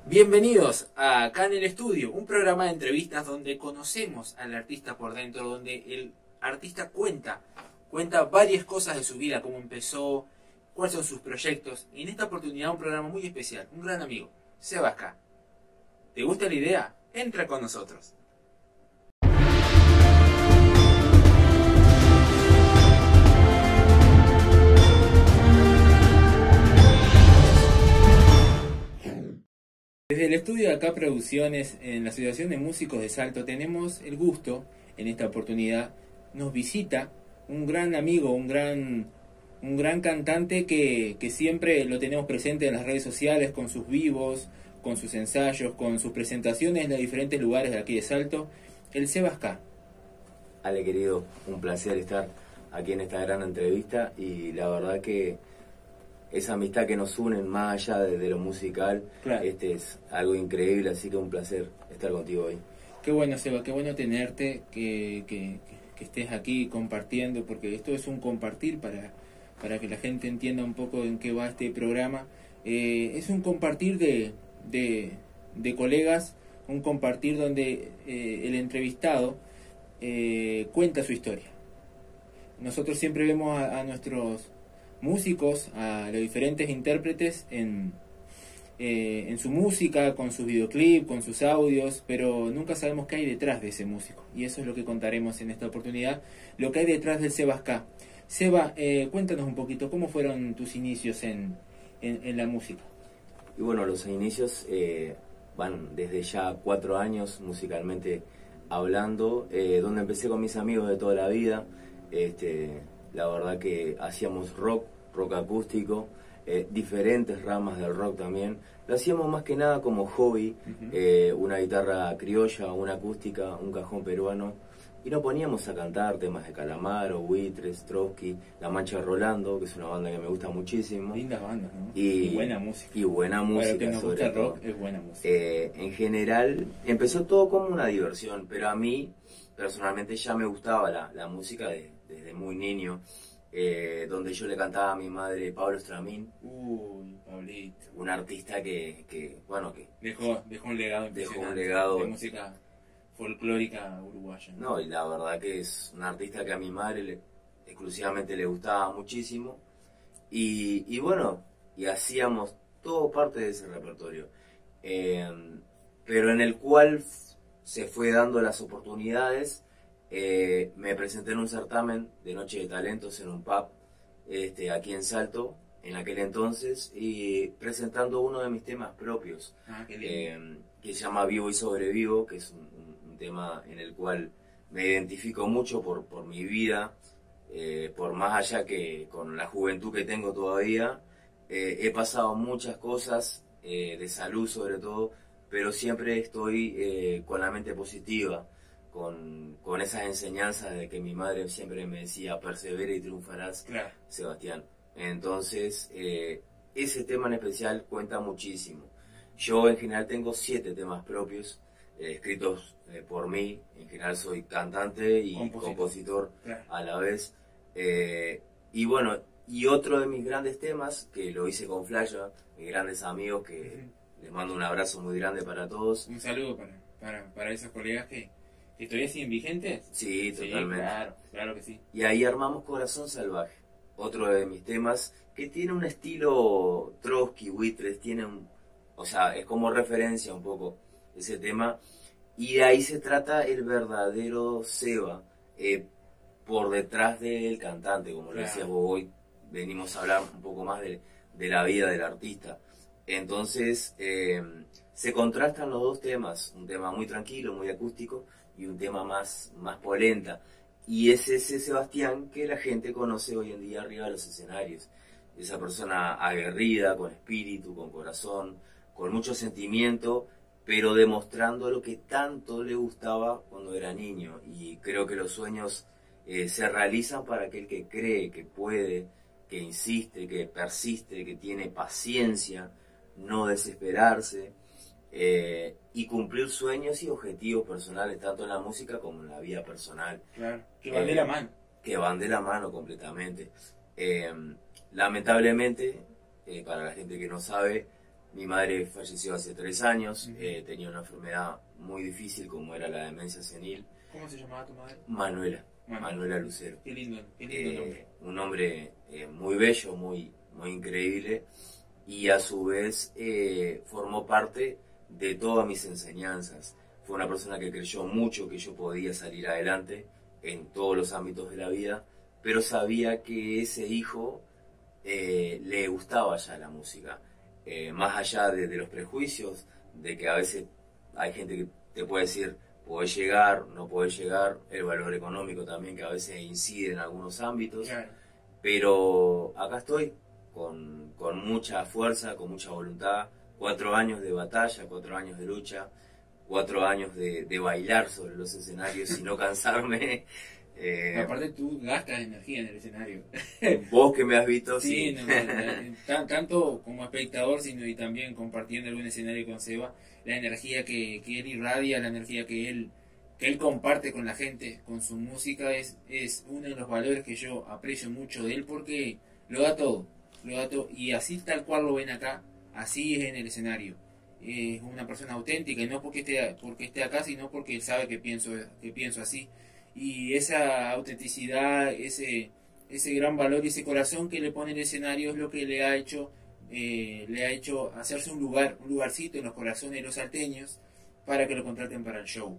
Bienvenidos a Acá en el Estudio, un programa de entrevistas donde conocemos al artista por dentro, donde el artista cuenta varias cosas de su vida, cómo empezó, cuáles son sus proyectos. Y en esta oportunidad un programa muy especial, un gran amigo, Sebasca. ¿Te gusta la idea? Entra con nosotros. Desde el estudio de Acá Producciones, en la Asociación de Músicos de Salto, tenemos el gusto, en esta oportunidad, nos visita un gran amigo, un gran cantante que siempre lo tenemos presente en las redes sociales, con sus vivos, con sus ensayos, con sus presentaciones en los diferentes lugares de aquí de Salto, el Sebasca. Ale, querido, un placer estar aquí en esta gran entrevista y la verdad que esa amistad que nos une más allá de lo musical, Claro. es algo increíble, así que un placer estar contigo hoy. Qué bueno, Seba, qué bueno tenerte, que estés aquí compartiendo, porque esto es un compartir para que la gente entienda un poco en qué va este programa. Es un compartir de colegas, un compartir donde el entrevistado cuenta su historia. Nosotros siempre vemos a nuestros músicos, a los diferentes intérpretes en su música, con sus videoclips, con sus audios, pero nunca sabemos qué hay detrás de ese músico. Y eso es lo que contaremos en esta oportunidad, lo que hay detrás del Sebasca. Seba, cuéntanos un poquito, ¿cómo fueron tus inicios en la música? Y bueno, los inicios van desde ya 4 años musicalmente hablando, donde empecé con mis amigos de toda la vida. La verdad que hacíamos rock acústico, diferentes ramas del rock también. Lo hacíamos más que nada como hobby, una guitarra criolla, una acústica, un cajón peruano, y nos poníamos a cantar temas de Calamaro, Buitres, Trotsky, La Mancha de Rolando, que es una banda que me gusta muchísimo. Lindas bandas, ¿no? Y buena música. Y buena música, para que nos sobre gusta el todo. rock, es buena música. En general, empezó todo como una diversión, pero a mí, personalmente, ya me gustaba la música desde muy niño. Donde yo le cantaba a mi madre Pablo Stramín. Uy, Pablito. Un artista que Dejó un legado dejó un impresionante legado. de música folclórica uruguaya, ¿no? No, y la verdad que es un artista que a mi madre exclusivamente le gustaba muchísimo. Y bueno, y hacíamos todo parte de ese repertorio. Pero en el cual se fue dando las oportunidades. Me presenté en un certamen de Noche de Talentos en un pub aquí en Salto, en aquel entonces, y presentando uno de mis temas propios, Qué lindo. que se llama Vivo y Sobrevivo, que es un tema en el cual me identifico mucho por mi vida, por más allá que con la juventud que tengo todavía, he pasado muchas cosas, de salud sobre todo, pero siempre estoy con la mente positiva. Con esas enseñanzas de que mi madre siempre me decía, persevera y triunfarás, Claro. Sebastián. Entonces, ese tema en especial cuenta muchísimo. Yo en general tengo 7 temas propios, escritos por mí. En general soy cantante y compositor Claro. a la vez. Y bueno, y otro de mis grandes temas, que lo hice con Flasha, mis grandes amigos, que les mando un abrazo muy grande para todos. Un saludo para esos colegas que todavía siguen vigentes. Sí, totalmente. Claro que sí. Y ahí armamos Corazón Salvaje, otro de mis temas que tiene un estilo Trotsky, Buitres, o sea, es como referencia un poco ese tema. Y de ahí se trata el verdadero Seba, por detrás del cantante, como lo decías vos. Hoy venimos a hablar un poco más de la vida del artista. Entonces, se contrastan los dos temas, un tema muy tranquilo, muy acústico, y un tema más polenta. Y es ese Sebastián que la gente conoce hoy en día arriba de los escenarios. Esa persona aguerrida, con espíritu, con corazón, con mucho sentimiento, pero demostrando lo que tanto le gustaba cuando era niño. Y creo que los sueños se realizan para aquel que cree, que puede, que insiste, que persiste, que tiene paciencia, no desesperarse. Y cumplir sueños y objetivos personales, tanto en la música como en la vida personal. Claro, que van de la mano. Que van de la mano completamente. Lamentablemente, para la gente que no sabe, Mi madre falleció hace 3 años, tenía una enfermedad muy difícil como era la demencia senil. ¿Cómo se llamaba tu madre? Manuela Lucero. Qué lindo nombre. Un hombre muy bello, muy increíble, y a su vez formó parte de todas mis enseñanzas. Fue una persona que creyó mucho que yo podía salir adelante en todos los ámbitos de la vida, pero sabía que ese hijo le gustaba ya la música. Más allá de los prejuicios, de que a veces hay gente que te puede decir, podés llegar, no podés llegar, el valor económico también que a veces incide en algunos ámbitos, Claro. pero acá estoy con mucha fuerza, con mucha voluntad, 4 años de batalla, 4 años de lucha, 4 años de bailar sobre los escenarios y no cansarme. Aparte tú gastas energía en el escenario. Vos que me has visto, Sí, sí. tanto como espectador, sino y también compartiendo algún escenario con Seba, la energía que él irradia, la energía que él comparte con la gente, con su música, es uno de los valores que yo aprecio mucho de él porque lo da todo, y así tal cual lo ven acá, así es en el escenario. Es una persona auténtica y no porque esté acá, sino porque él sabe que pienso así. Y esa autenticidad, ese gran valor y ese corazón que le pone el escenario es lo que le ha hecho hacerse un lugarcito en los corazones de los salteños para que lo contraten para el show.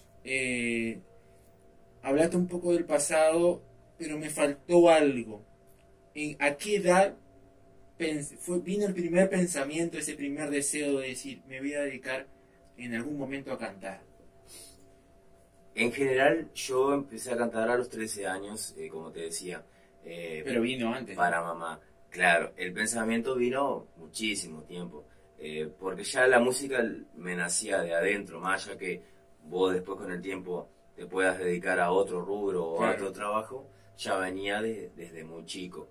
Hablaste un poco del pasado, pero me faltó algo. ¿A qué edad vino el primer pensamiento, ese primer deseo de decir, me voy a dedicar en algún momento a cantar? En general, yo empecé a cantar a los 13 años, como te decía. Pero vino antes. Para mamá. Claro, el pensamiento vino muchísimo tiempo. Porque ya la música me nacía de adentro, más allá que vos después con el tiempo te puedas dedicar a otro rubro o a otro trabajo, ya venía desde muy chico.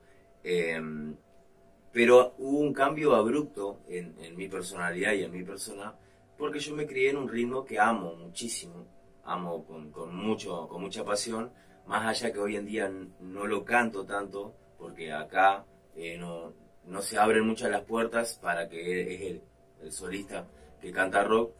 Pero hubo un cambio abrupto en mi personalidad y en mi persona, porque yo me crié en un ritmo que amo muchísimo. Amo con mucha pasión, más allá que hoy en día no lo canto tanto, porque acá no se abren muchas las puertas para que es el solista que canta rock,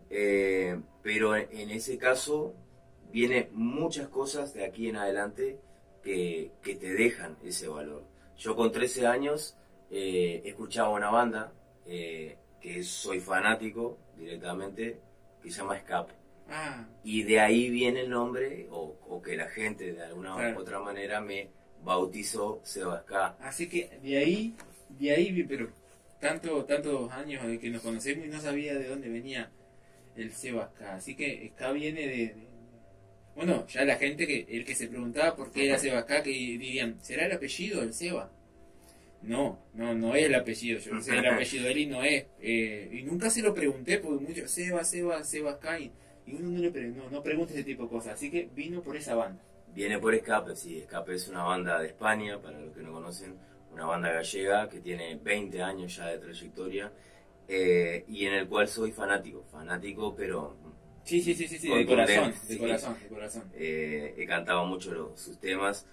pero en ese caso vienen muchas cosas de aquí en adelante que te dejan ese valor. Yo con 13 años escuchaba una banda que soy fanático directamente, que se llama Escape. Y de ahí viene el nombre, o que la gente de alguna u otra manera me bautizó Sebaská. Así que de ahí, pero tantos años de que nos conocemos y no sabía de dónde venía el Sebaská. Así que Ska viene bueno, ya la gente el que se preguntaba por qué era Sebaská, que dirían, ¿será el apellido del Seba? No es el apellido, yo sé el apellido de él y no es. Y nunca se lo pregunté porque muchos Sebaská y uno no pregunta ese tipo de cosas, así que vino por esa banda. Viene por Escape, sí. Escape es una banda de España, para los que no conocen, una banda gallega que tiene 20 años ya de trayectoria, y en el cual soy fanático, pero... Sí, de corazón. He cantado mucho sus temas,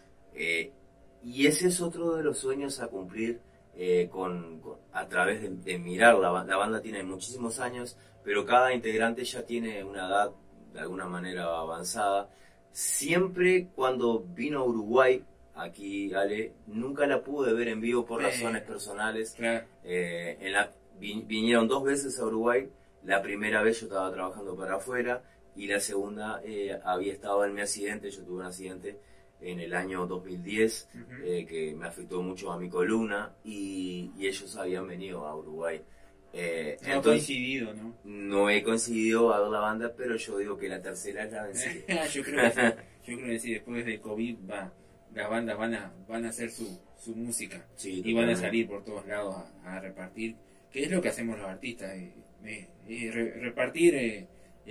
y ese es otro de los sueños a cumplir a través de mirar la banda. La banda tiene muchísimos años, pero cada integrante ya tiene una edad de alguna manera avanzada. Siempre cuando vino a Uruguay, aquí Ale, nunca la pude ver en vivo por razones personales. Claro. Vinieron 2 veces a Uruguay. La primera vez yo estaba trabajando para afuera y la segunda había estado en mi accidente. Yo tuve un accidente en el año 2010 que me afectó mucho a mi columna y ellos habían venido a Uruguay. No ha coincidido, ¿no? No he coincidido a ver la banda, pero yo digo que la tercera es la vencida. Yo creo que sí, después del COVID las bandas van a hacer su música, Sí, y van a salir por todos lados a repartir, que es lo que hacemos los artistas, repartir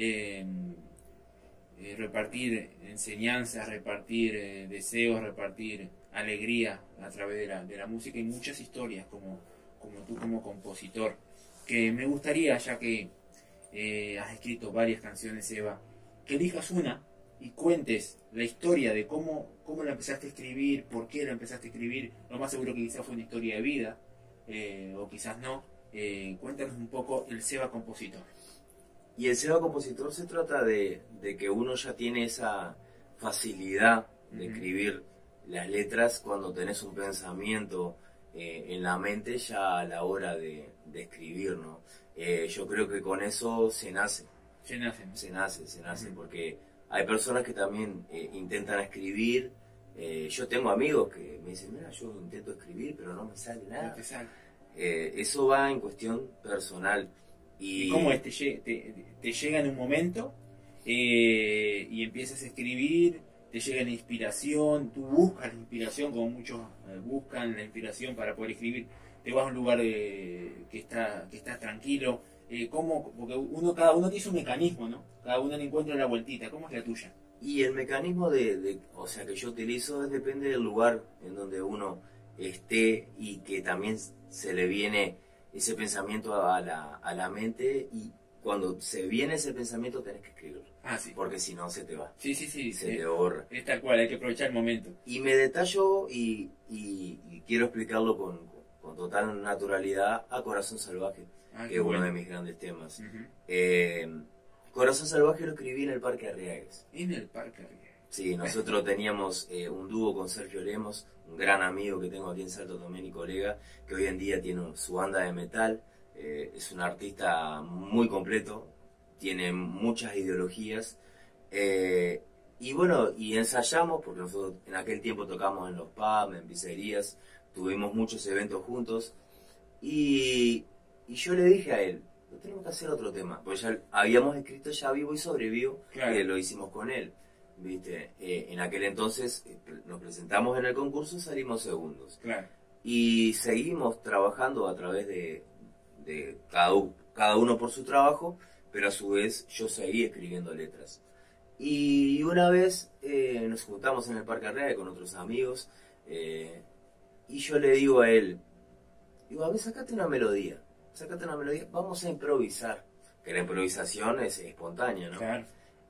enseñanzas, repartir deseos, repartir alegría a través de la música y muchas historias como tú como compositor. Que me gustaría, ya que has escrito varias canciones, Eva, que elijas una y cuentes la historia de cómo la empezaste a escribir, por qué la empezaste a escribir. Lo más seguro que quizás fue una historia de vida, o quizás no, Cuéntanos un poco el Seba Compositor. Y el Seba Compositor se trata de que uno ya tiene esa facilidad de escribir las letras cuando tenés un pensamiento en la mente ya a la hora de escribir, ¿no? Yo creo que con eso se nace. Se nace, ¿no? Se nace, porque hay personas que también intentan escribir. Yo tengo amigos que me dicen, mira, yo intento escribir, pero no me sale nada. No te sale. Eso va en cuestión personal. ¿Y cómo es? Te llega en un momento y empiezas a escribir, te llega la inspiración, tú buscas la inspiración, como muchos buscan la inspiración para poder escribir, te vas a un lugar que estás tranquilo, porque cada uno tiene su mecanismo, ¿no? Cada uno le encuentra la vueltita. ¿Cómo es la tuya? Y el mecanismo o sea, que yo utilizo depende del lugar en donde uno esté y que también se le viene ese pensamiento a la mente, y cuando se viene ese pensamiento tenés que escribirlo. Ah, sí. Porque si no se te va. Sí. Se te borra. Es tal cual, hay que aprovechar el momento. Y me detallo y quiero explicarlo con total naturalidad a Corazón Salvaje, que es uno de mis grandes temas. Corazón Salvaje lo escribí en el Parque Arriagues. En el Parque Arriagues. Sí, nosotros teníamos un dúo con Sergio Lemos, un gran amigo que tengo aquí en Salto también y colega, que hoy en día tiene su banda de metal. Es un artista muy completo, tiene muchas ideologías. Y bueno, y ensayamos, porque nosotros en aquel tiempo tocamos en los pubs, en pizzerías, tuvimos muchos eventos juntos. Y yo le dije a él, no tenemos que hacer otro tema, porque ya habíamos escrito Ya Vivo y Sobrevivo, claro, que lo hicimos con él, ¿viste? En aquel entonces nos presentamos en el concurso y salimos segundos. Claro. Y seguimos trabajando a través de cada uno por su trabajo, pero a su vez yo seguí escribiendo letras. Y una vez nos juntamos en el Parque Arriaga con otros amigos, y yo le digo a él, a ver, sacate una melodía, vamos a improvisar, que la improvisación es espontánea, ¿no? Claro.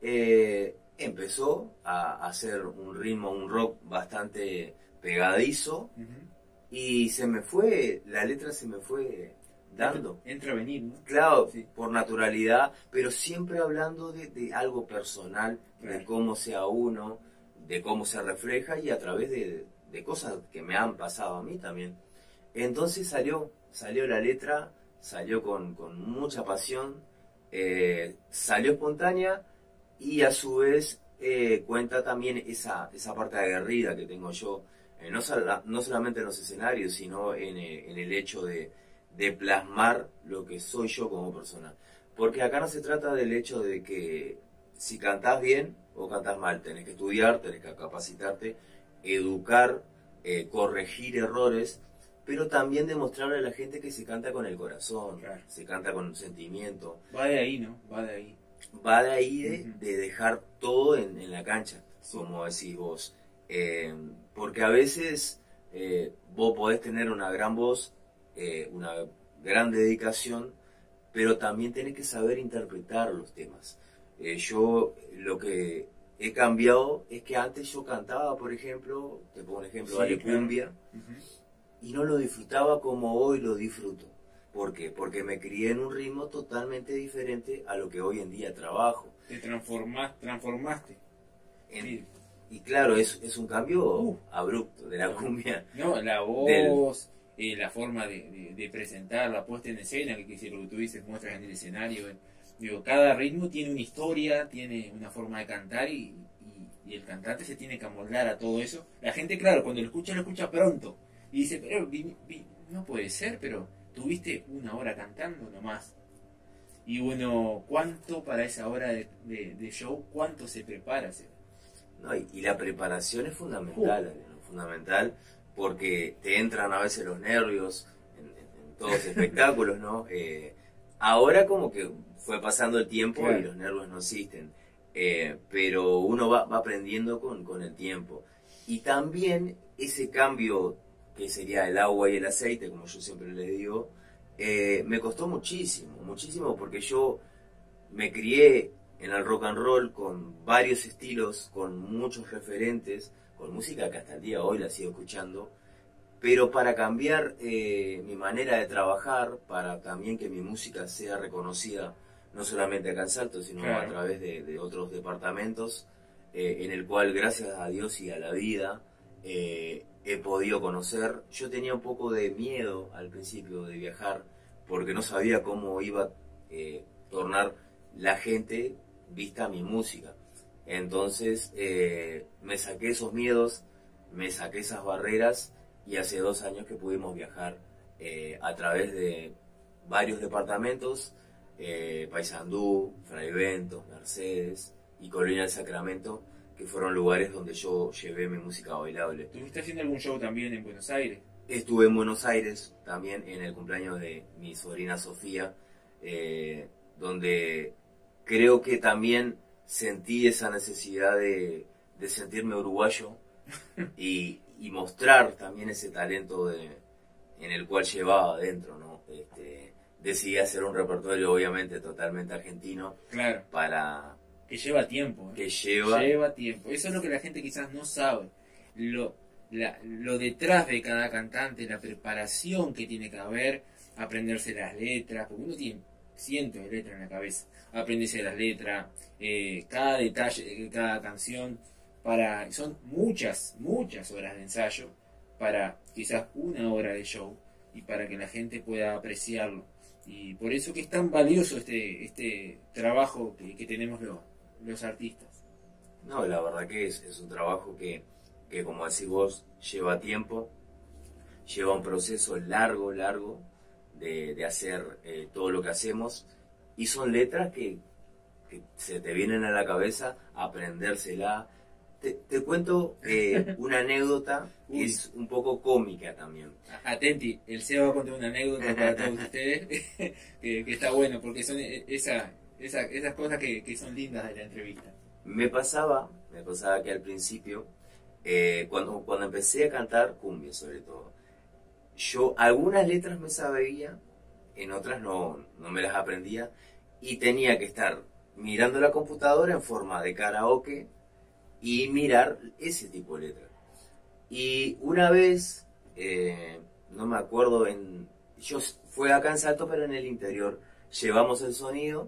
Empezó a hacer un ritmo, un rock bastante pegadizo, y la letra se me fue dando. Entra a venir, ¿no? Claro, sí, por naturalidad, pero siempre hablando de algo personal, claro, de cómo sea uno, de cómo se refleja y a través de cosas que me han pasado a mí también. Entonces salió la letra, salió con mucha pasión, salió espontánea, y a su vez cuenta también esa parte aguerrida que tengo yo, no solamente en los escenarios, sino en el hecho de plasmar lo que soy yo como persona. Porque acá no se trata del hecho de que si cantás bien o cantás mal, tenés que estudiar, tenés que capacitarte, educar, corregir errores, pero también demostrarle a la gente que se canta con el corazón, claro, se canta con sentimiento. Va de ahí, ¿no? Va de ahí. Va de ahí de dejar todo en la cancha, sí, como decís vos. Porque a veces vos podés tener una gran voz, una gran dedicación, pero también tenés que saber interpretar los temas. Yo lo que he cambiado es que antes yo cantaba, por ejemplo, te pongo un ejemplo, sí, de cumbia, claro, y no lo disfrutaba como hoy lo disfruto. ¿Por qué? Porque me crié en un ritmo totalmente diferente a lo que hoy en día trabajo. Te transformaste. Y claro, es un cambio abrupto de la cumbia. No, la voz, la forma de presentar, la puesta en escena, que si lo que tú dices muestras en el escenario. Digo, cada ritmo tiene una historia, tiene una forma de cantar y el cantante se tiene que amoldar a todo eso. La gente, claro, cuando lo escucha pronto. Y dice, pero no puede ser, pero tuviste una hora cantando nomás. Y bueno, ¿cuánto para esa hora de show, cuánto se prepara? No, y la preparación es fundamental, fundamental, porque te entran a veces los nervios en todos los espectáculos, ¿no? Ahora como que fue pasando el tiempo, claro, y los nervios no existen, pero uno va aprendiendo con el tiempo. Y también ese cambio, que sería el agua y el aceite, como yo siempre les digo, me costó muchísimo, porque yo me crié en el rock and roll con varios estilos, con muchos referentes, con música que hasta el día de hoy la sigo escuchando, pero para cambiar mi manera de trabajar, para también que mi música sea reconocida, no solamente acá en Salto, sino a través de otros departamentos, en el cual, gracias a Dios y a la vida, he podido conocer. Yo tenía un poco de miedo al principio de viajar, porque no sabía cómo iba a tornar la gente vista mi música. Entonces me saqué esos miedos, me saqué esas barreras, y hace 2 años que pudimos viajar a través de varios departamentos, Paysandú, Fraiventos, Mercedes y Colonia del Sacramento, que fueron lugares donde yo llevé mi música bailable. ¿Estuviste haciendo algún show también en Buenos Aires? Estuve en Buenos Aires también en el cumpleaños de mi sobrina Sofía, donde creo que también sentí esa necesidad de sentirme uruguayo y mostrar también ese talento en el cual llevaba adentro, ¿no? Decidí hacer un repertorio obviamente totalmente argentino. Claro. Que lleva tiempo. Que lleva tiempo. Eso es lo que la gente quizás no sabe. Lo detrás de cada cantante, la preparación que tiene que haber, aprenderse las letras, porque uno tiene cientos de letras en la cabeza, aprenderse las letras, cada detalle de cada canción, son muchas horas de ensayo para quizás 1 hora de show, y para que la gente pueda apreciarlo. Y por eso que es tan valioso este trabajo que tenemos los artistas. No, la verdad que es un trabajo que como decís vos, lleva tiempo, lleva un proceso largo de hacer todo lo que hacemos, y son letras que se te vienen a la cabeza, aprendérsela. Te cuento una anécdota que es un poco cómica también. Atenti, el Seba va a contar una anécdota para todos ustedes que está bueno, porque son esas cosas que son lindas de la entrevista. Me pasaba que al principio, cuando empecé a cantar cumbia sobre todo, yo algunas letras me sabía, en otras no me las aprendía, y tenía que estar mirando la computadora en forma de karaoke y mirar ese tipo de letras. Y una vez, no me acuerdo, fue acá en Salto, pero en el interior, llevamos el sonido,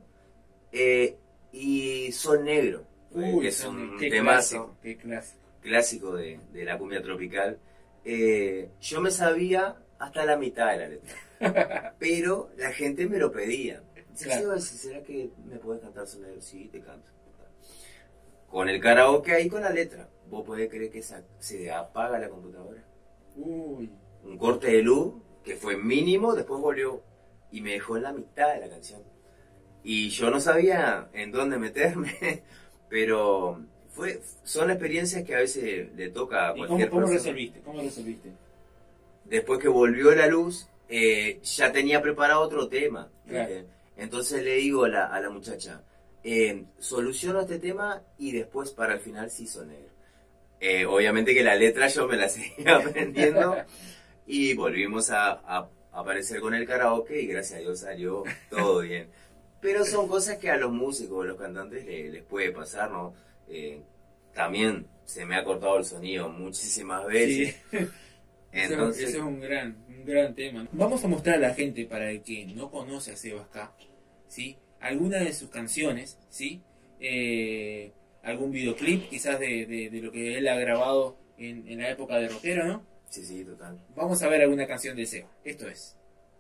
y Sol Negro, que es un temazo clásico de la cumbia tropical. Yo me sabía hasta la mitad de la letra, pero la gente me lo pedía. Claro. ¿Será que me podés cantar Sol Negro? Sí, te canto. Con el karaoke ahí con la letra. ¿Vos podés creer que se apaga la computadora? Uy. Un corte de luz que fue mínimo, después volvió y me dejó en la mitad de la canción. Y yo no sabía en dónde meterme, pero son experiencias que a veces le toca a cualquier persona. ¿Cómo resolviste? Después que volvió la luz, ya tenía preparado otro tema. Claro. Entonces le digo a la muchacha, soluciono este tema y después para el final sí Sol Negro. Obviamente que la letra yo me la seguía aprendiendo y volvimos a aparecer con el karaoke y gracias a Dios salió todo bien. Pero son cosas que a los músicos, a los cantantes les puede pasar, ¿no? También se me ha cortado el sonido muchísimas veces. Sí. Entonces, eso es un gran tema. Vamos a mostrar a la gente, para el que no conoce a Sebas K, ¿sí? Algunas de sus canciones, ¿sí? Algún videoclip quizás de lo que él ha grabado en la época de rockero, ¿no? Sí, total. Vamos a ver alguna canción de Sebas. Esto es.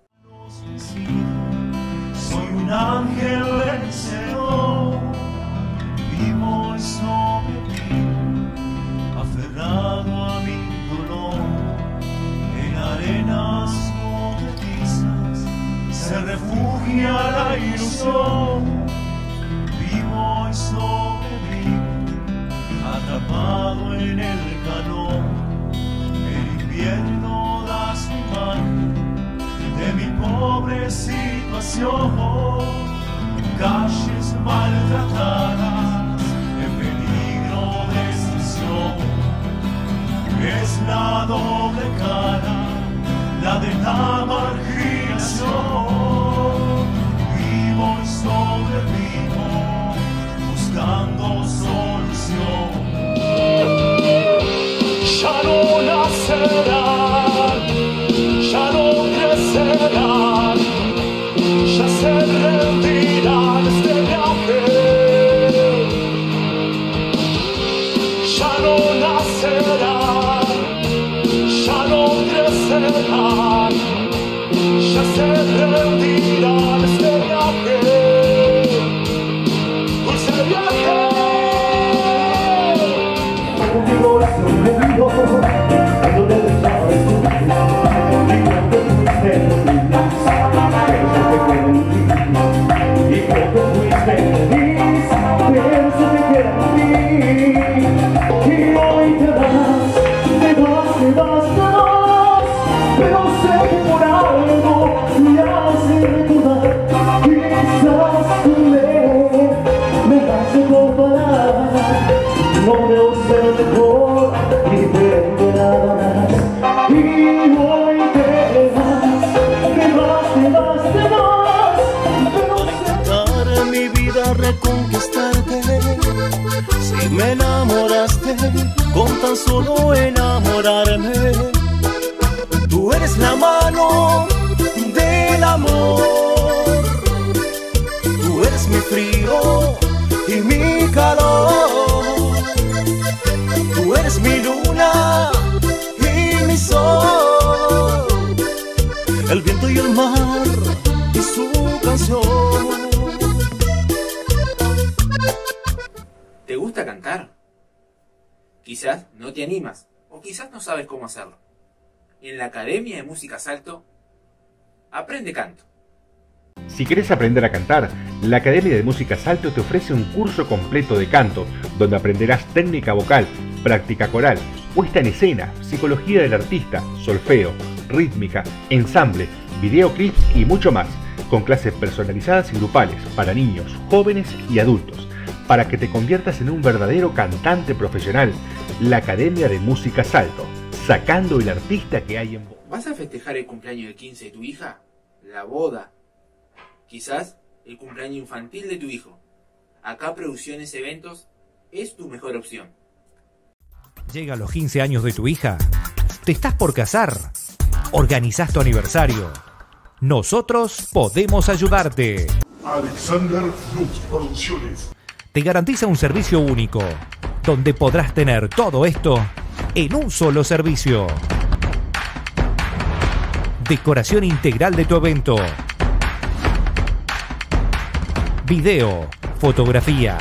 Soy un ángel vencedor, vivo sobre ti, aferrado a mi dolor, en arenas movedizas se refugia la ilusión. Vivo y sobrevivo, atrapado en el calor, el invierno da su imagen de mi pobre situación, calles maltratadas, en peligro de extinción. Es la doble cara, la de la marginación. Vivo y sobrevivo, buscando solución. Ya no nacerá vida reconquistarte. Si me enamoraste con tan solo enamorarme, tú eres la mano del amor, tú eres mi frío y mi calor, tú eres mi luna y mi sol, el viento y el mar y su canción. ¿Te gusta cantar? Quizás no te animas, o quizás no sabes cómo hacerlo. En la Academia de Música Salto, aprende canto. Si querés aprender a cantar, la Academia de Música Salto te ofrece un curso completo de canto, donde aprenderás técnica vocal, práctica coral, puesta en escena, psicología del artista, solfeo, rítmica, ensamble, videoclips y mucho más, con clases personalizadas y grupales para niños, jóvenes y adultos, para que te conviertas en un verdadero cantante profesional. La Academia de Música Salto, sacando el artista que hay en vos. ¿Vas a festejar el cumpleaños de 15 de tu hija? ¿La boda? Quizás el cumpleaños infantil de tu hijo. Acá Producciones Eventos es tu mejor opción. Llega a los 15 años de tu hija. ¿Te estás por casar? ¿Organizás tu aniversario? Nosotros podemos ayudarte. Alexander Lux Producciones. Te garantiza un servicio único, donde podrás tener todo esto en un solo servicio. Decoración integral de tu evento. Video, fotografía,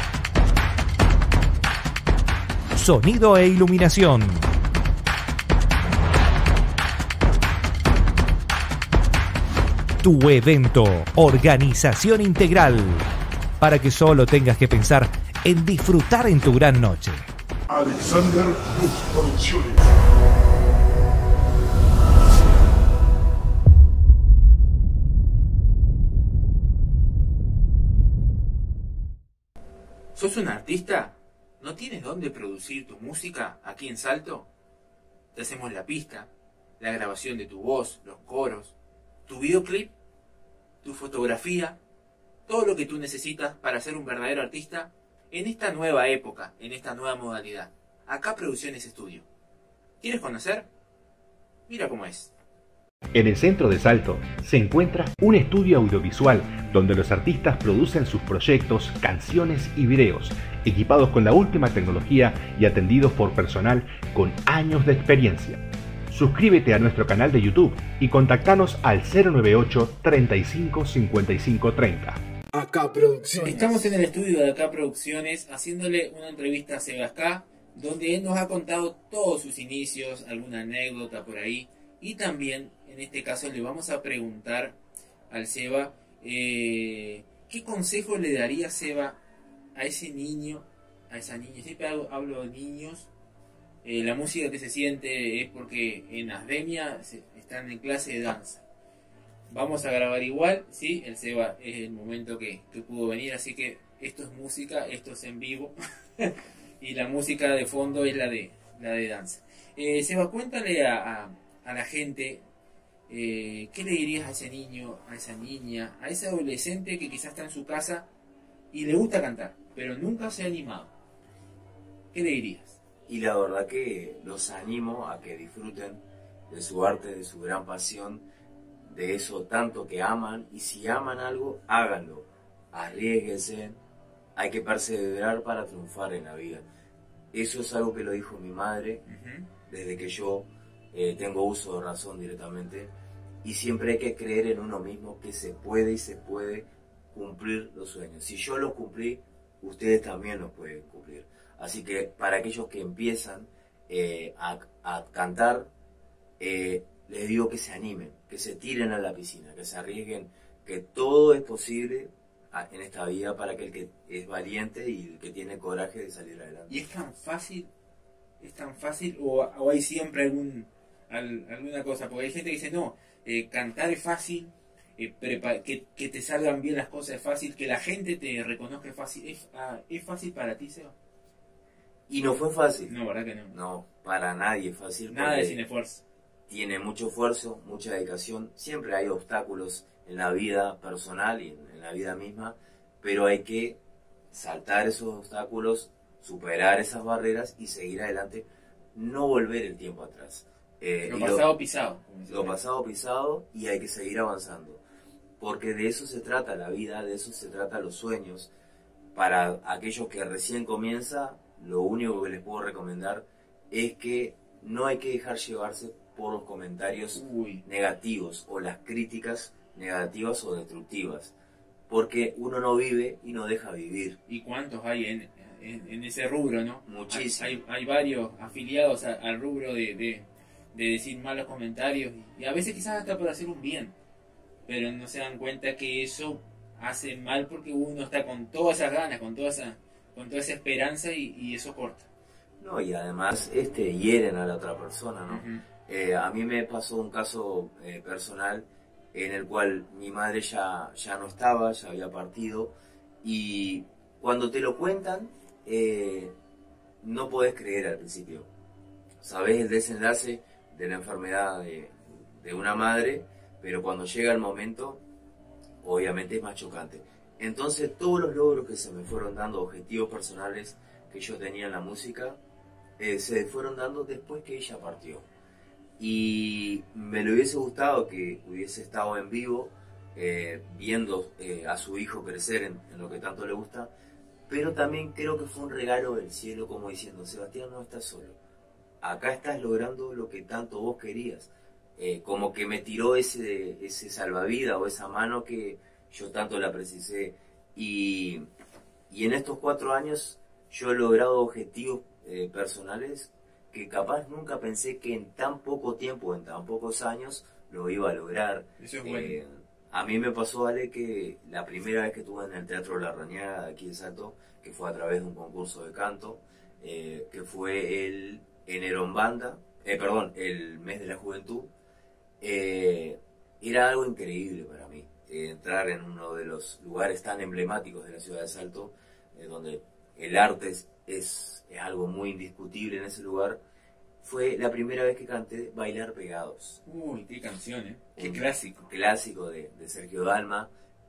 sonido e iluminación. Tu evento, organización integral, para que solo tengas que pensar en disfrutar en tu gran noche. Alexander Lux Producciones. ¿Sos un artista? ¿No tienes dónde producir tu música aquí en Salto? Te hacemos la pista, la grabación de tu voz, los coros, tu videoclip, tu fotografía, todo lo que tú necesitas para ser un verdadero artista en esta nueva época, en esta nueva modalidad. Acá Producciones Estudio. ¿Quieres conocer? Mira cómo es. En el centro de Salto se encuentra un estudio audiovisual donde los artistas producen sus proyectos, canciones y videos, equipados con la última tecnología y atendidos por personal con años de experiencia. Suscríbete a nuestro canal de YouTube y contactanos al 098 35 55 30. Acá Producciones. Estamos en el estudio de Acá Producciones haciéndole una entrevista a Sebastián, donde él nos ha contado todos sus inicios, alguna anécdota por ahí, y también en este caso le vamos a preguntar al Seba ¿qué consejo le daría Seba a ese niño, a esa niña? Siempre hablo de niños. La música que se siente es porque en Asdemia están en clase de danza. Vamos a grabar igual, ¿sí? El Seba es el momento que pudo venir, así que esto es música, esto es en vivo. Y la música de fondo es la de danza. Seba, cuéntale a la gente, ¿qué le dirías a ese niño, a esa niña, a ese adolescente que quizás está en su casa y le gusta cantar, pero nunca se ha animado? ¿Qué le dirías? Y la verdad que los animo a que disfruten de su arte, de su gran pasión, de eso tanto que aman, y si aman algo, háganlo, arriésguense, hay que perseverar para triunfar en la vida. Eso es algo que lo dijo mi madre, desde que yo tengo uso de razón directamente, y siempre hay que creer en uno mismo que se puede y se puede cumplir los sueños. Si yo los cumplí, ustedes también los pueden cumplir. Así que para aquellos que empiezan a cantar, les digo que se animen, que se tiren a la piscina, que se arriesguen, que todo es posible en esta vida para aquel que es valiente y el que tiene coraje de salir adelante. ¿Y es tan fácil? ¿Es tan fácil o hay siempre alguna cosa? Porque hay gente que dice, no, cantar es fácil, que te salgan bien las cosas es fácil, que la gente te reconozca es fácil. ¿Es fácil para ti, Seba? Y no fue fácil. No, ¿verdad que no? No, para nadie es fácil. Nada de sin esfuerzo. Tiene mucho esfuerzo, mucha dedicación. Siempre hay obstáculos en la vida personal y en la vida misma, pero hay que saltar esos obstáculos, superar esas barreras y seguir adelante, no volver el tiempo atrás. Lo pasado pisado. Lo pasado pisado, y hay que seguir avanzando, porque de eso se trata la vida, de eso se trata los sueños. Para aquellos que recién comienza, lo único que les puedo recomendar es que no hay que dejar llevarse por los comentarios negativos o las críticas negativas o destructivas, porque uno no vive y no deja vivir. ¿Y cuántos hay en ese rubro, no? Muchísimo. Hay varios afiliados al rubro de decir malos comentarios, y a veces quizás hasta por hacer un bien, pero no se dan cuenta que eso hace mal porque uno está con todas esas ganas, con toda esa esperanza, y eso corta. No, y además hieren a la otra persona, ¿no? Uh-huh. A mí me pasó un caso personal en el cual mi madre ya no estaba, ya había partido, y cuando te lo cuentan, no podés creer al principio. Sabés el desenlace de la enfermedad de una madre, pero cuando llega el momento, obviamente es más chocante. Entonces todos los logros que se me fueron dando, objetivos personales que yo tenía en la música, se fueron dando después que ella partió. Y me le hubiese gustado que hubiese estado en vivo, viendo a su hijo crecer en lo que tanto le gusta, pero también creo que fue un regalo del cielo, como diciendo: Sebastián, no estás solo, acá estás logrando lo que tanto vos querías. Como que me tiró ese salvavidas o esa mano que yo tanto la precisé, y en estos 4 años yo he logrado objetivos personales que capaz nunca pensé que en tan poco tiempo, en tan pocos años, lo iba a lograr. Eso es bueno. A mí me pasó, Ale, que la primera vez que estuve en el Teatro La Rañaga de aquí de Salto, que fue a través de un concurso de canto, que fue el Enero en Banda, el mes de la juventud, era algo increíble para mí, entrar en uno de los lugares tan emblemáticos de la ciudad de Salto, donde el arte es algo muy indiscutible en ese lugar. Fue la primera vez que canté Bailar Pegados. Uy, qué canción, qué clásico. Clásico de Sergio Dalma.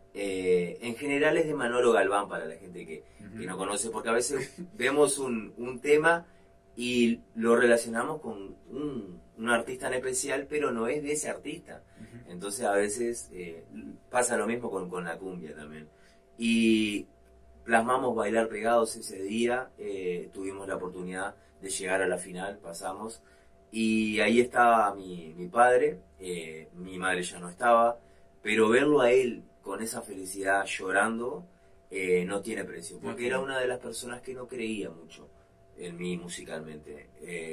En general es de Manolo Galván, para la gente que no conoce, porque a veces vemos un tema y lo relacionamos con un artista en especial, pero no es de ese artista. Entonces a veces pasa lo mismo con la cumbia también. Y plasmamos Bailar Pegados ese día, tuvimos la oportunidad de llegar a la final, pasamos, y ahí estaba mi padre, mi madre ya no estaba, pero verlo a él con esa felicidad llorando no tiene precio, porque era una de las personas que no creía mucho en mí musicalmente,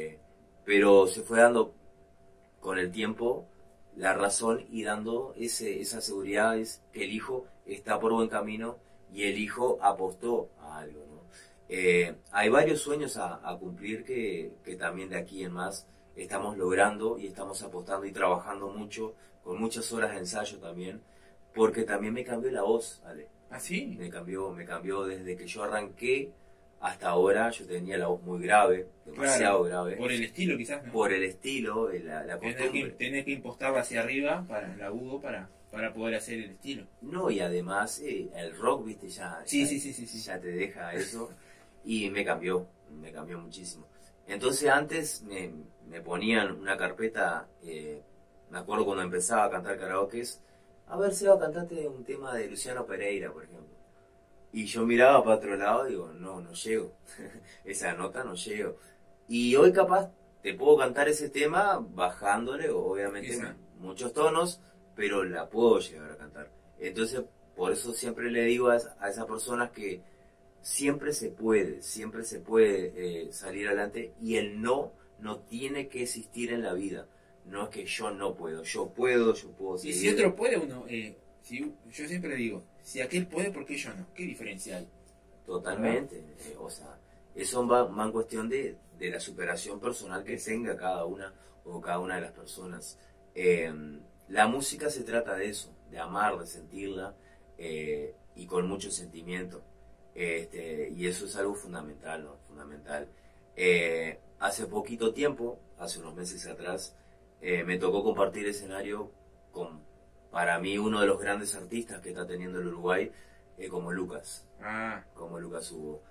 pero se fue dando con el tiempo la razón y dando esa seguridad, es que el hijo está por buen camino y el hijo apostó a algo, ¿no? Hay varios sueños a cumplir que también de aquí en más estamos logrando y estamos apostando y trabajando mucho, con muchas horas de ensayo también, porque también me cambió la voz, Ale. ¿Ah, sí? Me cambió desde que yo arranqué hasta ahora. Yo tenía la voz muy grave, demasiado grave. Por el estilo quizás, ¿no? Por el estilo, la costumbre. Tenés que impostarla hacia arriba, para el agudo, para poder hacer el estilo. No, y además el rock, viste, ya te deja eso, y me cambió muchísimo. Entonces antes me ponían una carpeta, me acuerdo cuando empezaba a cantar karaokes, a ver, Seba, cantate un tema de Luciano Pereira, por ejemplo. Y yo miraba para otro lado y digo, no llego, esa nota no llego. Y hoy capaz te puedo cantar ese tema bajándole, obviamente, muchos tonos, pero la puedo llegar a cantar. Entonces, por eso siempre le digo a esas personas que siempre se puede salir adelante, y el no tiene que existir en la vida. No es que yo no puedo, yo puedo seguir. Y si otro puede, uno, yo siempre digo, si aquel puede, ¿por qué yo no? ¿Qué diferencia hay? Totalmente, o sea, eso va en cuestión de la superación personal que tenga cada una de las personas. La música se trata de eso, de amar, de sentirla, y con mucho sentimiento. Y eso es algo fundamental, ¿no? Fundamental. Hace poquito tiempo, hace unos meses atrás, me tocó compartir escenario con, para mí, uno de los grandes artistas que está teniendo el Uruguay, como Lucas. Ah, Como Lucas Hugo.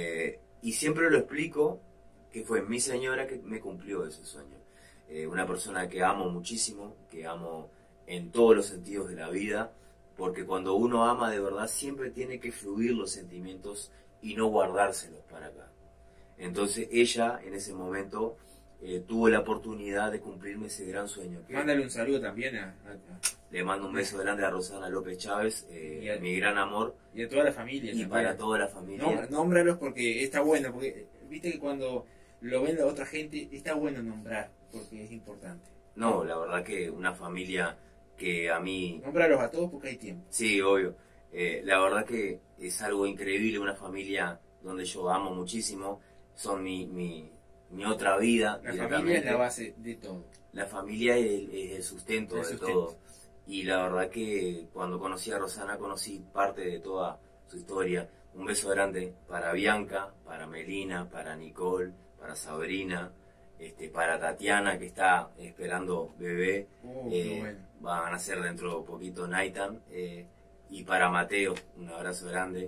Y siempre lo explico que fue mi señora que me cumplió ese sueño. Una persona que amo muchísimo, que amo en todos los sentidos de la vida, porque cuando uno ama de verdad siempre tiene que fluir los sentimientos y no guardárselos para acá. Entonces ella en ese momento tuvo la oportunidad de cumplirme ese gran sueño. mándale un saludo también Le mando un beso grande a Rosana López Chávez, mi gran amor, y a toda la familia. y también. para toda la familia. Nómbralos porque está bueno, porque viste que cuando lo ven la otra gente, está bueno nombrar, porque es importante. No, la verdad que una familia que a mí... Nómbralos a todos porque hay tiempo. Sí, obvio. La verdad que es algo increíble, una familia donde yo amo muchísimo, son mi otra vida. La familia es la base de todo. La familia es el sustento de todo. Y la verdad que cuando conocí a Rosana conocí parte de toda su historia. Un beso grande para Bianca, para Melina, para Nicole, para Sabrina, para Tatiana que está esperando bebé. Qué bueno. Va a nacer dentro de poquito Naitan. Y para Mateo, un abrazo grande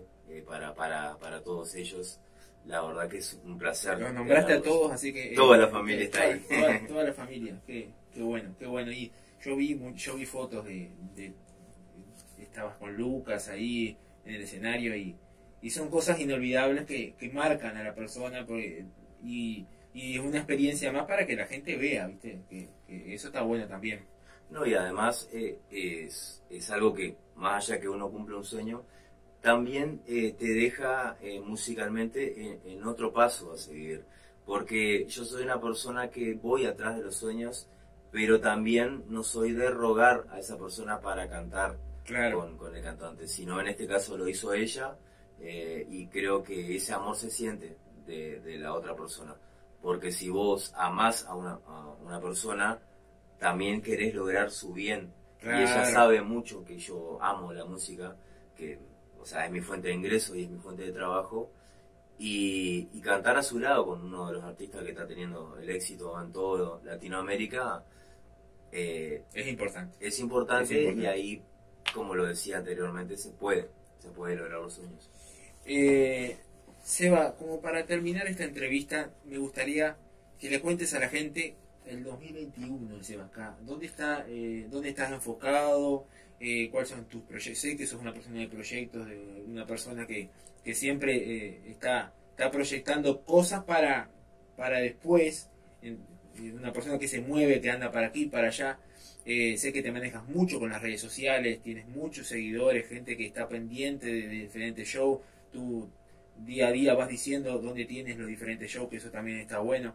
para todos ellos. La verdad que es un placer. Los nombraste a todos, así que... Toda la familia está ahí. Toda la familia, qué bueno, qué bueno. Y yo vi fotos de estabas con Lucas ahí en el escenario y son cosas inolvidables que marcan a la persona y es una experiencia más para que la gente vea, ¿viste? Que eso está bueno también. No, y además es algo que, más allá que uno cumple un sueño, también te deja musicalmente en otro paso a seguir. Porque yo soy una persona que voy atrás de los sueños, pero también no soy de rogar a esa persona para cantar con el cantante, sino en este caso lo hizo ella, y creo que ese amor se siente de la otra persona. Porque si vos amás a una persona, también querés lograr su bien. Claro. Y ella sabe mucho que yo amo la música, que o sea, es mi fuente de ingreso y es mi fuente de trabajo. Y cantar a su lado con uno de los artistas que está teniendo el éxito en toda Latinoamérica es importante. Es importante, y ahí, como lo decía anteriormente, se puede lograr los sueños. Seba, como para terminar esta entrevista, me gustaría que le cuentes a la gente el 2021 de Seba acá. ¿Dónde estás enfocado? ¿Cuáles son tus proyectos? Sé que sos una persona de proyectos, una persona que siempre está proyectando cosas para después, una persona que se mueve, que anda para aquí, para allá. Sé que te manejas mucho con las redes sociales, tienes muchos seguidores, gente que está pendiente de diferentes shows. Tú día a día vas diciendo dónde tienes los diferentes shows, que eso también está bueno.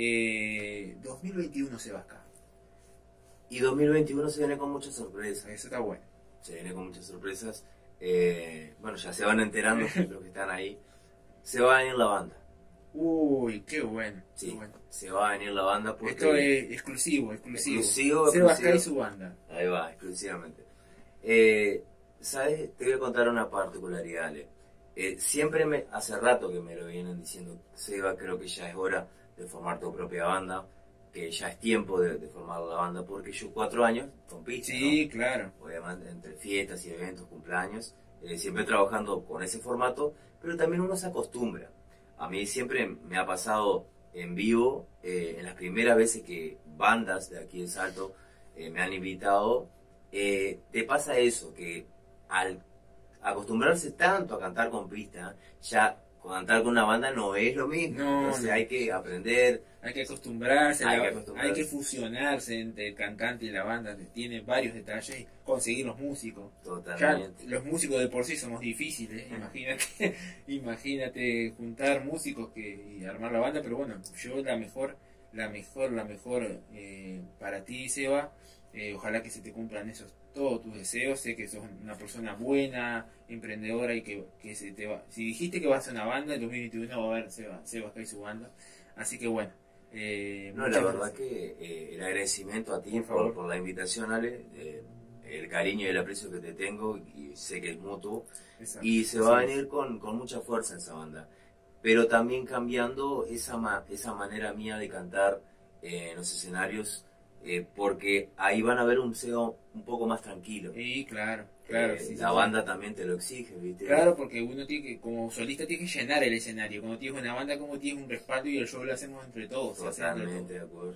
2021 se va acá. Y 2021 se viene con muchas sorpresas. Eso está bueno. Se viene con muchas sorpresas. Bueno, ya se van enterando los que están ahí. Se va a venir la banda. Uy, qué bueno. Sí, qué bueno. se va a venir la banda porque... Esto es exclusivo. Exclusivo. Seba acá y su banda. Ahí va, exclusivamente. ¿Sabes? Te voy a contar una particularidad, Ale. Siempre hace rato que me lo vienen diciendo, Seba, creo que ya es hora de formar tu propia banda, que ya es tiempo de formar la banda, porque yo 4 años con pista, sí, ¿no? Claro. Obviamente entre fiestas y eventos, cumpleaños, siempre trabajando con ese formato, pero también uno se acostumbra. A mí siempre me ha pasado en vivo, en las primeras veces que bandas de aquí de Salto me han invitado, te pasa eso, que al acostumbrarse tanto a cantar con pista, ya cantar con una banda no es lo mismo. Entonces hay que aprender. Hay que acostumbrarse, hay que fusionarse entre el cantante y la banda, tiene varios detalles, y conseguir los músicos. Totalmente. Ya los músicos de por sí somos difíciles, imagínate juntar músicos y armar la banda, pero bueno, yo la mejor para ti, Seba. Ojalá que se te cumplan todos tus deseos. Sé que sos una persona buena, emprendedora, y que se te va. Si dijiste que vas a una banda, en 2021 va a haber Seba acá y su banda. Así que bueno. No, la verdad que el agradecimiento a ti por la invitación, Ale, el cariño y el aprecio que te tengo, y sé que es mutuo. Exacto. Y se va a venir con mucha fuerza esa banda. Pero también cambiando esa manera mía de cantar en los escenarios. porque ahí van a ver un SEO un poco más tranquilo. Sí, claro. Sí, la banda también te lo exige, ¿viste? Claro, porque uno tiene que, como solista, tiene que llenar el escenario. Cuando tienes una banda, como tienes un respaldo y el show lo hacemos entre todos. Totalmente de acuerdo.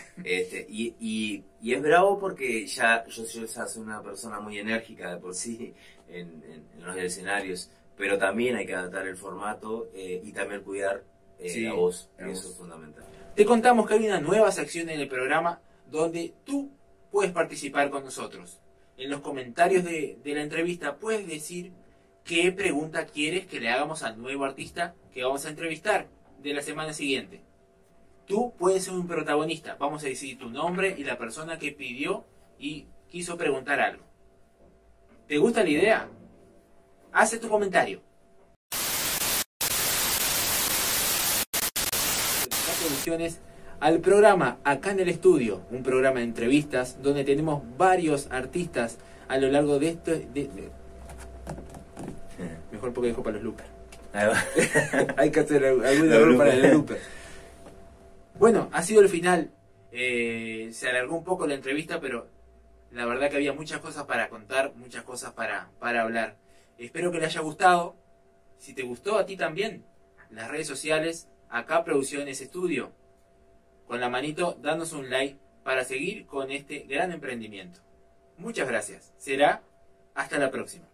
Y es bravo porque yo ya soy una persona muy enérgica de por sí en los escenarios, pero también hay que adaptar el formato y también cuidar la voz, y eso es fundamental. Te contamos que hay una nueva sección en el programa donde tú puedes participar con nosotros. En los comentarios de la entrevista puedes decir qué pregunta quieres que le hagamos al nuevo artista que vamos a entrevistar de la semana siguiente. Tú puedes ser un protagonista. Vamos a decir tu nombre y la persona que pidió y quiso preguntar algo. ¿Te gusta la idea? Haz tu comentario. Producciones al programa Acá en el Estudio, un programa de entrevistas donde tenemos varios artistas a lo largo de esto. Mejor porque dejo para los loopers. Hay que hacer algún error para el looper. Bueno, ha sido el final. Se alargó un poco la entrevista, pero la verdad que había muchas cosas para contar, muchas cosas para hablar. Espero que le haya gustado. Si te gustó a ti también, las redes sociales, Acá Producciones Estudio, con la manito, danos un like para seguir con este gran emprendimiento. Muchas gracias. Será hasta la próxima.